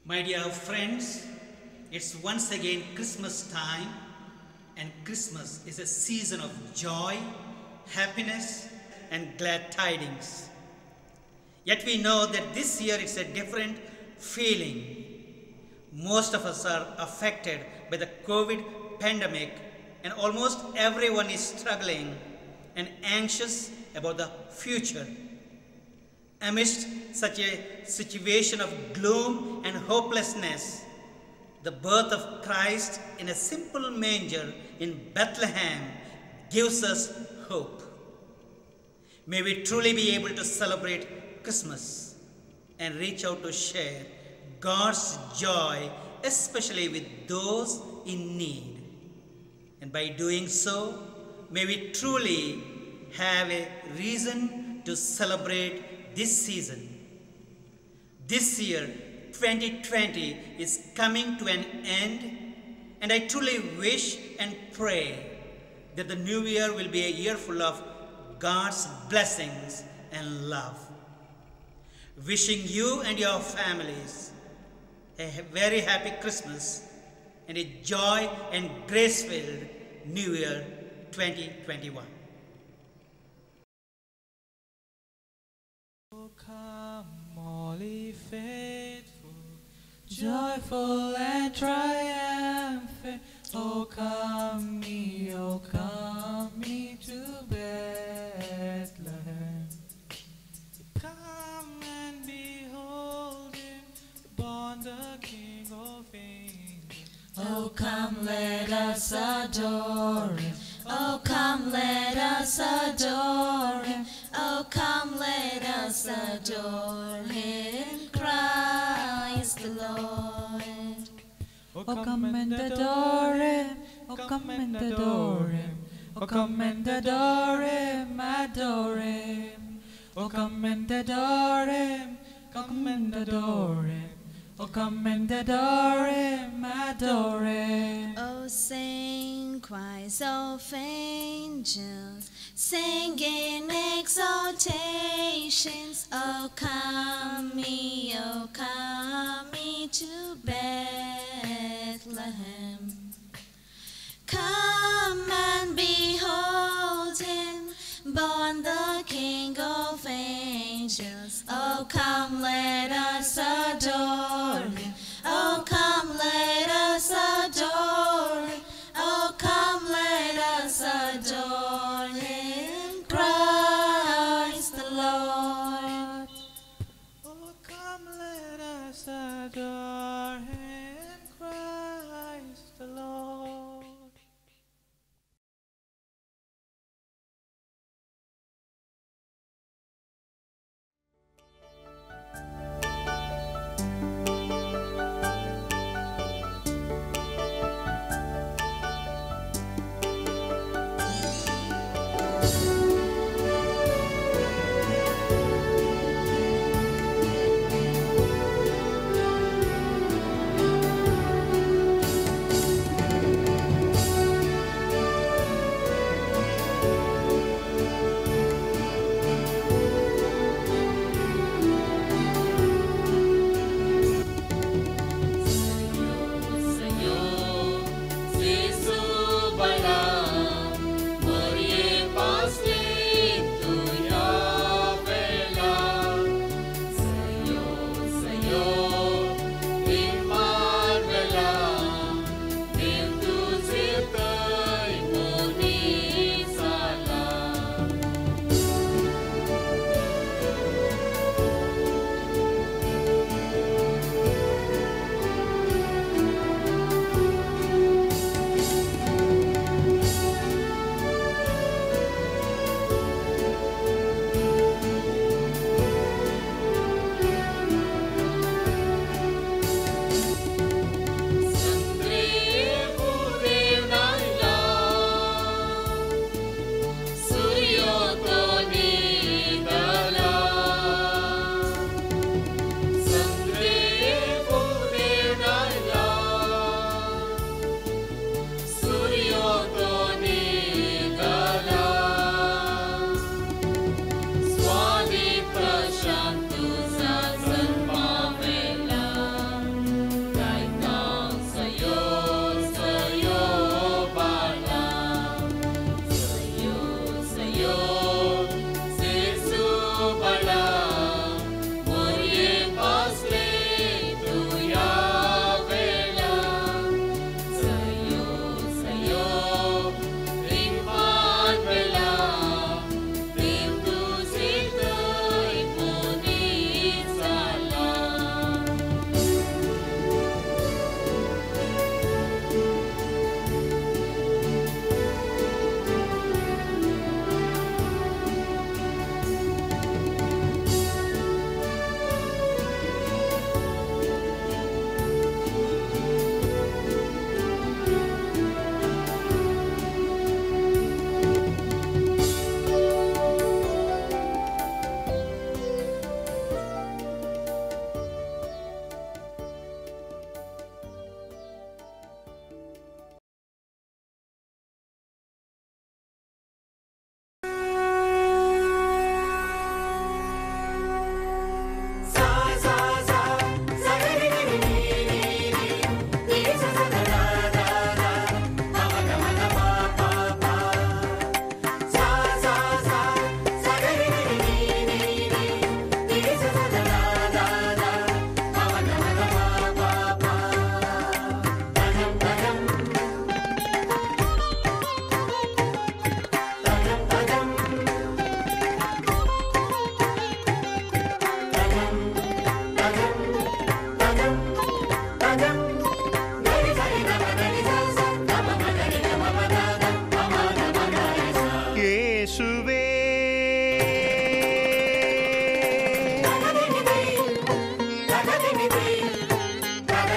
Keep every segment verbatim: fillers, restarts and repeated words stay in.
My dear friends, it's once again Christmas time, and Christmas is a season of joy, happiness, and glad tidings. Yet we know that this year it's a different feeling. Most of us are affected by the COVID pandemic, and almost everyone is struggling and anxious about the future. Amidst such a situation of gloom and hopelessness, the birth of Christ in a simple manger in Bethlehem gives us hope. May we truly be able to celebrate Christmas and reach out to share God's joy, especially with those in need. And by doing so, may we truly have a reason to celebrate this season. This year, twenty twenty, is coming to an end, and I truly wish and pray that the new year will be a year full of God's blessings and love. Wishing you and your families a very happy Christmas and a joy and grace-filled New Year twenty twenty-one. Oh, come, all ye faithful, joyful and triumphant. Oh, come ye, oh, come ye to Bethlehem. Come and behold him, born the King of Angels. Oh, come, let us adore him. Oh, come, let us adore him. Oh, come, let us adore him, Christ the Lord. Oh, come and adore him. Oh, come and adore him. Oh, come and adore him, adore him. Oh, come and adore him. Come and adore him. Oh, come and adore him, adore him. Oh, sing choirs of angels, singing exaltations. Oh, come ye, oh, come ye to Bethlehem. Come and behold him, born the King of angels. Oh, come, let us adore him. Oh, come, let us adore him. Oh, come, let us adore him, Christ the Lord. Oh, come, let us adore him, Christ the Lord. Señor, si su bailar, morir pastel.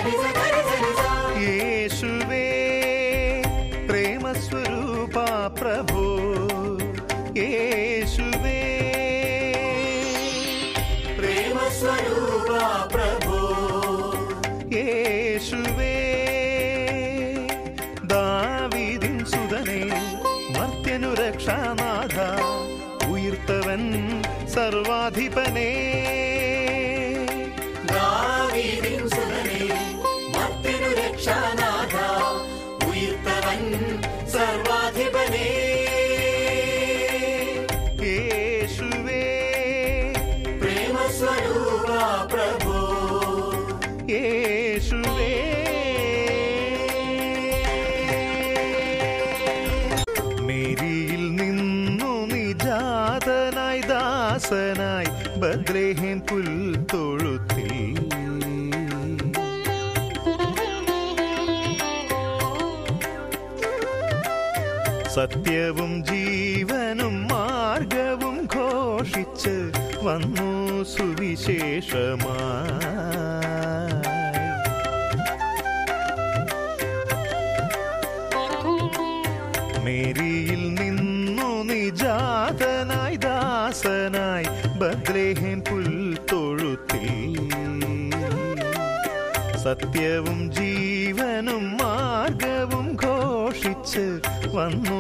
ಯೇಸುವೇ ಪ್ರೇಮ ಸ್ವರೂಪ ಪ್ರಭು, ಯೇಸುವೇ ಪ್ರೇಮ ಸ್ವರೂಪ ಪ್ರಭು, ಯೇಸುವೇ ദാവീദിൻ സുതനേ മർത്യനു രക്ഷാനാഥ, ഉയർത്തവൻ സർവാധിപനേ. ദാവീദിൻ സുതനേ മർത്യനു രക്ഷാനാഥ, ഉയർത്തവൻ സർവാധിപനേ. യേശുവേ പ്രേമ സ്വരൂപ പ്രഭു, യേശുവേ മേരിയിൽ നിന്നു നിജാതനായി ദാസനായി ബത്ലഹേം പുൽത്തൊഴുത്തിൽ, സത്യവും ജീവനും മാർഗവും ഘോഷിച്ച് വന്നു സുവിശേഷമായി. മേരിയിൽ നിന്നു നിജാതനായി ദാസനായി ബത്ലഹേം പുൽത്തൊഴുത്തിൽ, സത്യവും ജീവനും മാർഗവും ഘോഷിച്ച് വന്നു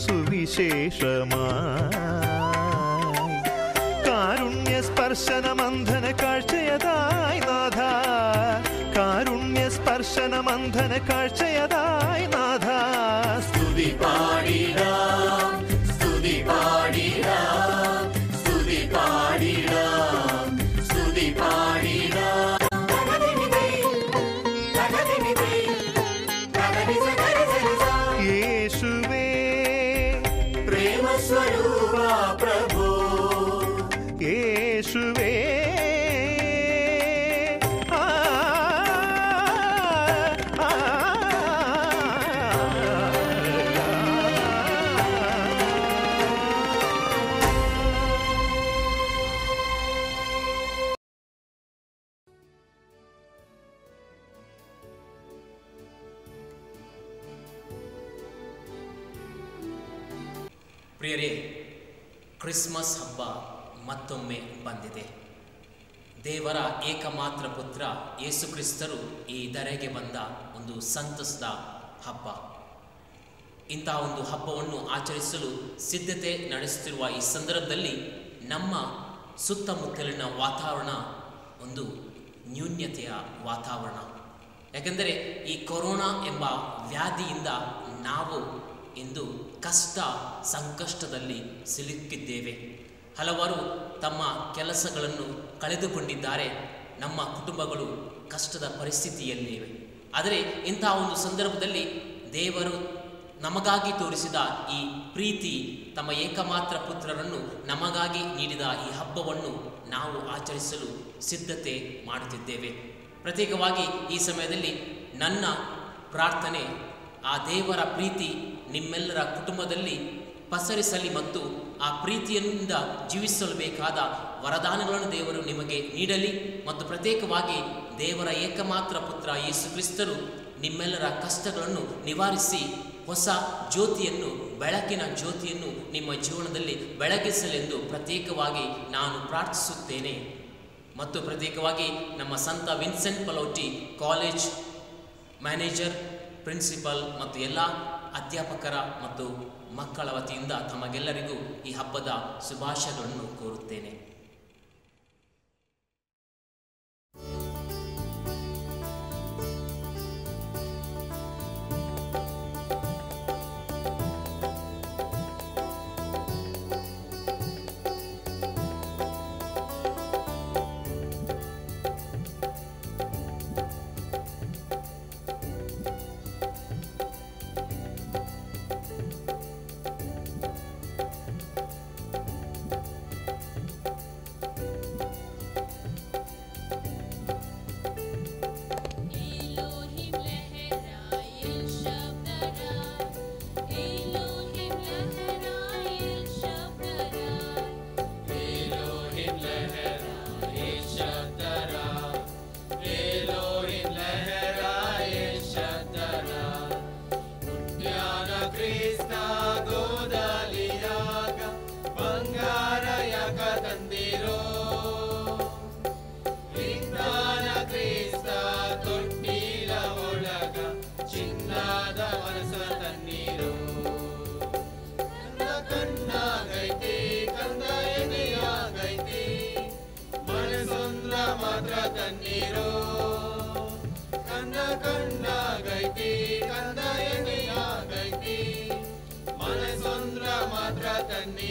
സുവിശേഷമായി. കാരുണ്യ സ്പർശനമന്ധന കാഴ്ചയതായി നാഥ, കാരുണ്യ സ്പർശനമന്ധന കാഴ്ചയതായി നാഥ. സ്തുതി പാടിടാം, സ്തുതി പാടിടാം, സ്തുതി പാടിടാം, സ്തുതി പാടിടാം. യേശുവേ പ്രേമ സ്വരൂപ പ്രഭു, യേശുവേ ಪ್ರಿಯರೇ, ಕ್ರಿಸ್ಮಸ್ ಹಬ್ಬ ಮತ್ತೊಮ್ಮೆ ಬಂದಿದೆ. ದೇವರ ಏಕಮಾತ್ರ ಪುತ್ರ ಯೇಸು ಕ್ರಿಸ್ತರು ಈ ಧರೆಗೆ ಬಂದ ಒಂದು ಸಂತಸದ ಹಬ್ಬ. ಇಂತಹ ಒಂದು ಹಬ್ಬವನ್ನು ಆಚರಿಸಲು ಸಿದ್ಧತೆ ನಡೆಸುತ್ತಿರುವ ಈ ಸಂದರ್ಭದಲ್ಲಿ ನಮ್ಮ ಸುತ್ತಮುತ್ತಲಿನ ವಾತಾವರಣ ಒಂದು ನ್ಯೂನ್ಯತೆಯ ವಾತಾವರಣ. ಯಾಕೆಂದರೆ ಈ ಕೊರೋನಾ ಎಂಬ ವ್ಯಾಧಿಯಿಂದ ನಾವು ಇಂದು ಕಷ್ಟ ಸಂಕಷ್ಟದಲ್ಲಿ ಸಿಲುಕಿದ್ದೇವೆ. ಹಲವಾರು ತಮ್ಮ ಕೆಲಸಗಳನ್ನು ಕಳೆದುಕೊಂಡಿದ್ದಾರೆ. ನಮ್ಮ ಕುಟುಂಬಗಳು ಕಷ್ಟದ ಪರಿಸ್ಥಿತಿಯಲ್ಲಿವೆ. ಆದರೆ ಇಂತಹ ಒಂದು ಸಂದರ್ಭದಲ್ಲಿ ದೇವರು ನಮಗಾಗಿ ತೋರಿಸಿದ ಈ ಪ್ರೀತಿ, ತಮ್ಮ ಏಕಮಾತ್ರ ಪುತ್ರರನ್ನು ನಮಗಾಗಿ ನೀಡಿದ ಈ ಹಬ್ಬವನ್ನು ನಾವು ಆಚರಿಸಲು ಸಿದ್ಧತೆ ಮಾಡುತ್ತಿದ್ದೇವೆ. ಪ್ರತ್ಯೇಕವಾಗಿ ಈ ಸಮಯದಲ್ಲಿ ನನ್ನ ಪ್ರಾರ್ಥನೆ, ಆ ದೇವರ ಪ್ರೀತಿ ನಿಮ್ಮೆಲ್ಲರ ಕುಟುಂಬದಲ್ಲಿ ಪಸರಿಸಲಿ ಮತ್ತು ಆ ಪ್ರೀತಿಯಿಂದ ಜೀವಿಸಲು ಬೇಕಾದ ವರದಾನಗಳನ್ನು ದೇವರು ನಿಮಗೆ ನೀಡಲಿ ಮತ್ತು ಪ್ರತ್ಯೇಕವಾಗಿ ದೇವರ ಏಕಮಾತ್ರ ಪುತ್ರ ಯೇಸು ಕ್ರಿಸ್ತರು ನಿಮ್ಮೆಲ್ಲರ ಕಷ್ಟಗಳನ್ನು ನಿವಾರಿಸಿ ಹೊಸ ಜ್ಯೋತಿಯನ್ನು, ಬೆಳಕಿನ ಜ್ಯೋತಿಯನ್ನು ನಿಮ್ಮ ಜೀವನದಲ್ಲಿ ಬೆಳಗಿಸಲೆಂದು ಪ್ರತ್ಯೇಕವಾಗಿ ನಾನು ಪ್ರಾರ್ಥಿಸುತ್ತೇನೆ. ಮತ್ತು ಪ್ರತ್ಯೇಕವಾಗಿ ನಮ್ಮ ಸಂತ Vincent Pallotti college manager, principal ಮತ್ತು ಎಲ್ಲ ಅಧ್ಯಾಪಕರ ಮತ್ತು ಮಕ್ಕಳ ವತಿಯಿಂದ ತಮಗೆಲ್ಲರಿಗೂ ಈ ಹಬ್ಬದ ಶುಭಾಶಯಗಳನ್ನು ಕೋರುತ್ತೇನೆ.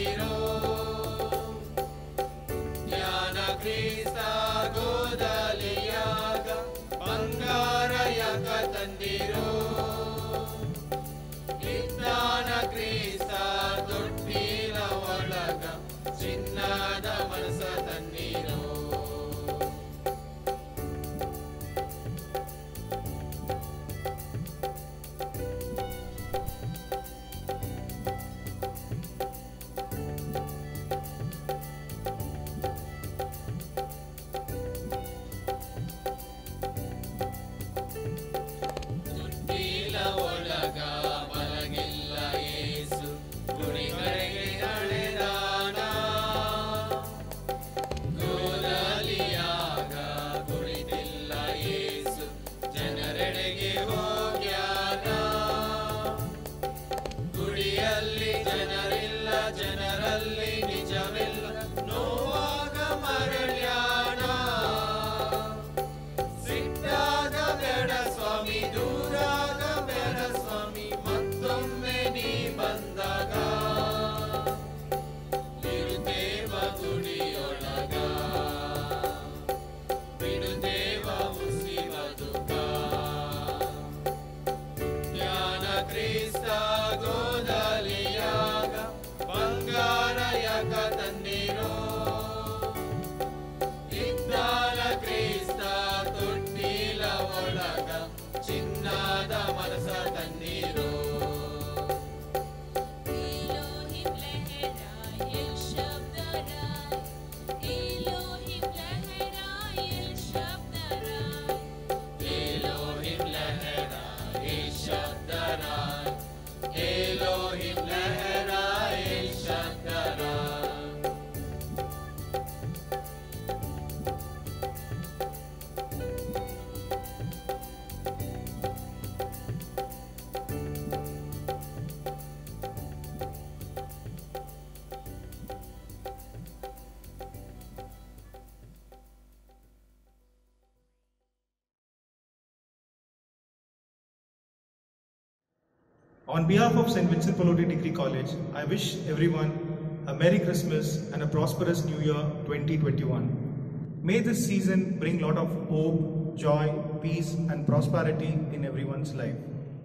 ತಂದಿರೋ ಜ್ಞಾನ ಕ್ರಿಸ್ತ ಗೋದಲಿಯಾಗ ಬಂಗಾರ ಯಾಕ ತಂದಿರೋ ವಿಜ್ಞಾನ ಕ್ರಿಸ್ತ ತೊಟ್ಟಿಲ ಒಳಗ ಚಿನ್ನದ ಮನಸ ತಂದಿರೋ On behalf of Saint Vincent Pallotti Degree College, I wish everyone a Merry Christmas and a prosperous New Year twenty twenty-one. May this season bring lot of hope, joy, peace and prosperity in everyone's life.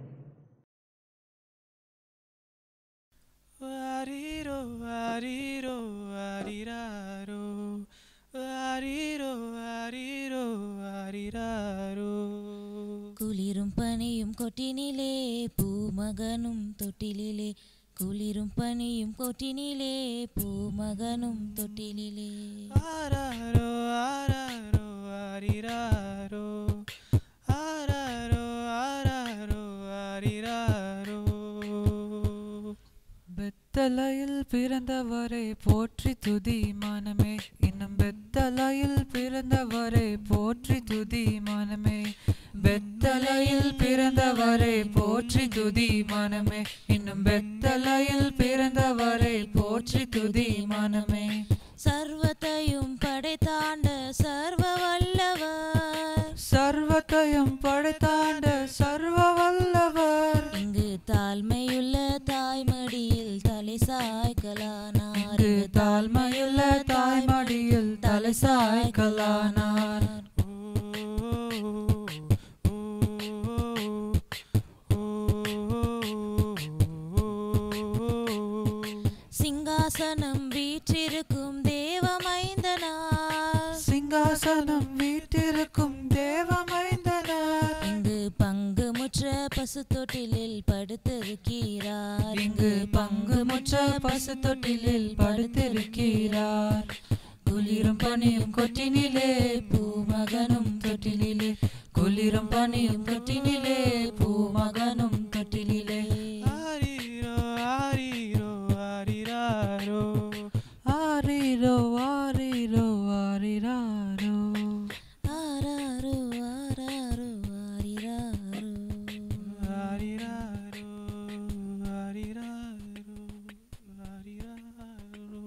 Ariro, ariro, ariraro. Ariro, ariro, ariraro. குளிரும் பனியும் கொட்டினிலே பூமகனும் தொட்டிலிலே குளிரும் பனியும் கொட்டினிலே பூமகனும் தொட்டிலிலே ஆராரோ ஆராரோ ஆரிராரோ ஆராரோ ஆராரோ ஆரிராரோ பெத்தலையில் பிறந்தவரை போற்றி துதி மனமே இன்னும் பெத்தலையில் பிறந்தவரை போற்றி துதி மனமே பெத்தலையில் பிறந்தவரை போற்றி துதி மனமே இன்னும் பெத்தலையில் பிறந்தவரை போற்றி துதி மனமே சர்வத்தையும் படைத்தாண்ட சர்வ வல்லவர் சர்வத்தையும் படைத்தாண்ட சர்வ வல்லவர் இங்கு தாழ்மையுள்ள தாய்மடியில் தலை சாய்க்கலானார் இங்கு தாழ்மையுள்ள தாய்மடியில் தலை சாய்க்கலானார் சிங்காசனம் வீற்றிருக்கும் தேவமைந்தனார் சிங்காசனம் வீற்றிருக்கும் தேவமைந்தனார் இங்கு பங்கு முற்ற பசு தொட்டிலில் படுத்திருக்கிறார் இங்கு பங்கு முற்ற பசு தொட்டிலில் படுத்திருக்கிறார் குளிரும் பனியும் கொட்டினிலே பூமகனும் தொட்டிலிலே குளிரும் பனியும் கொட்டினிலே பூமகனும் தொட்டிலிலே ஆரிரோ ஆரிரோ ஆரிராரோ ஆரிரோ ஆரிரோ ஆரிராரோ ஆராரோ ஆராரோ ஆரிராரோ ஆரிராரோ ஆரிராரோ ஆரிராரோ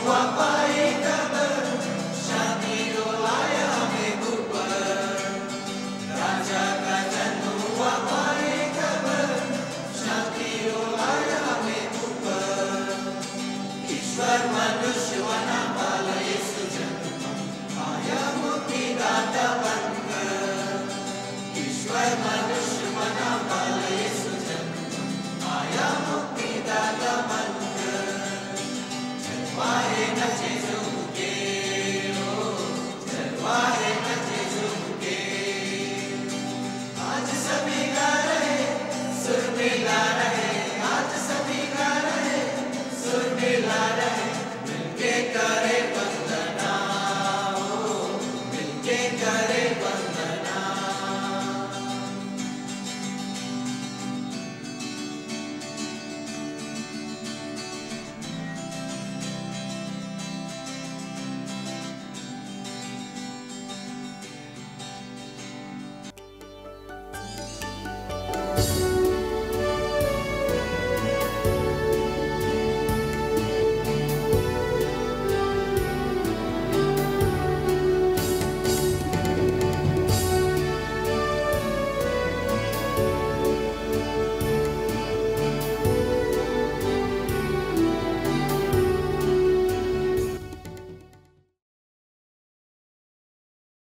ವಾಪಸ್